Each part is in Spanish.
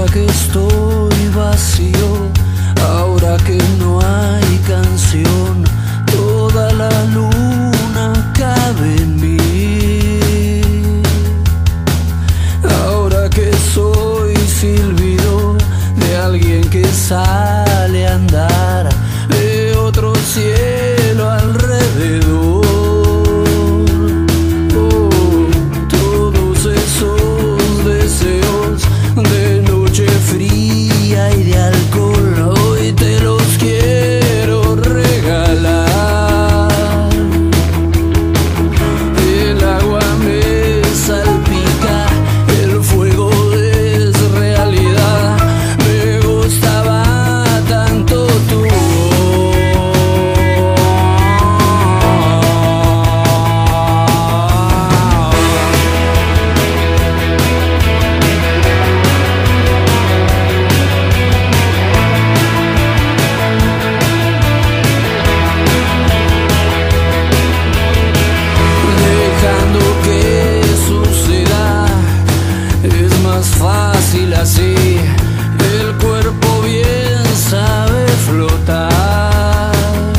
que estoy vacío, ahora que no hay canción, toda la luna cabe en mí. Ahora que soy silbido de alguien que sale a andar, de otro cielo alrededor. De noche fría y de alcohol, hoy te los quiero regalar. El agua me salpica, el fuego es realidad. Me gustaba tanto tu fácil así, el cuerpo bien sabe flotar.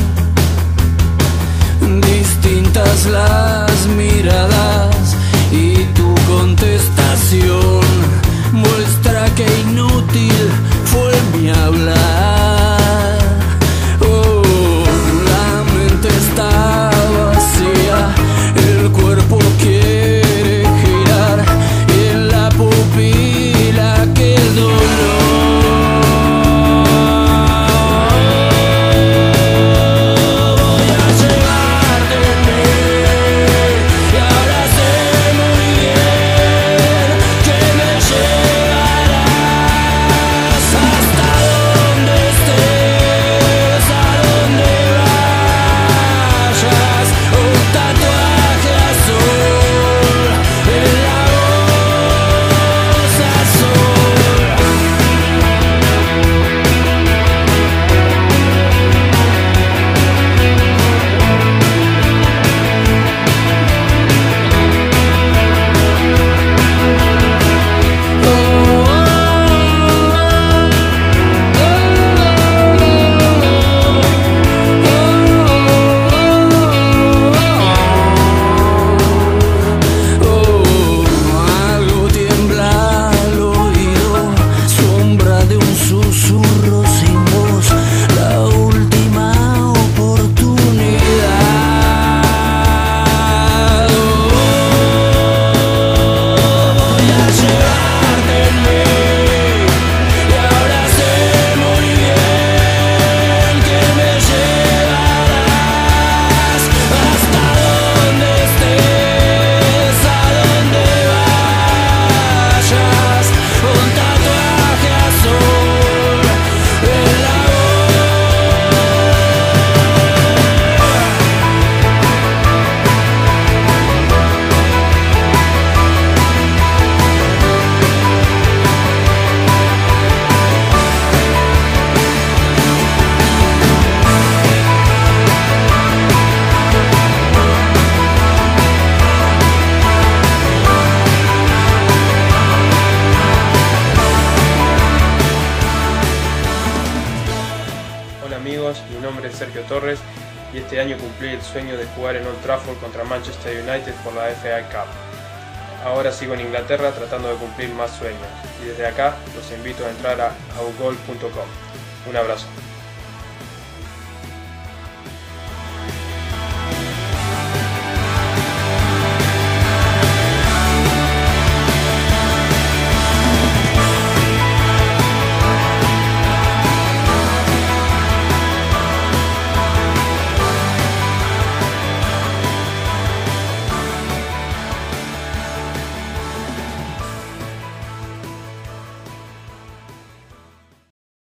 Distintas las miradas y tu contestación muestra que inútil fue mi hablar. Oh, la mente está vacía, el cuerpo quiere girar y en la pupila que el dolor. Voy a llevarte en mí y ahora sé muy bien que me llevarás hasta donde estés, a donde vayas. Un tatuaje azul en la voz azul. Algo tiembla al oído, sombra de un susurro sin voz, la última oportunidad. Voy a llevarte en mí y ahora sé muy bien que me llevarás hasta donde estés, a donde vayas. Un tatuaje azul en la Hola amigos, mi nombre es Sergio Torres y este año cumplí el sueño de jugar en Old Trafford contra Manchester United por la FA Cup. Ahora sigo en Inglaterra tratando de cumplir más sueños y desde acá los invito a entrar a augol.com. Un abrazo.